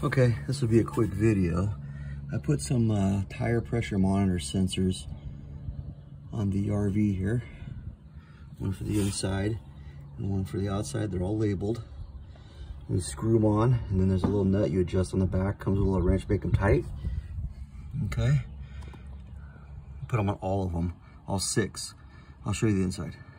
Okay, this will be a quick video. I put some tire pressure monitor sensors on the RV here. One for the inside and one for the outside. They're all labeled. You screw them on, and then there's a little nut you adjust on the back. Comes with a little wrench, make them tight. Okay. Put them on all of them, all 6. I'll show you the inside.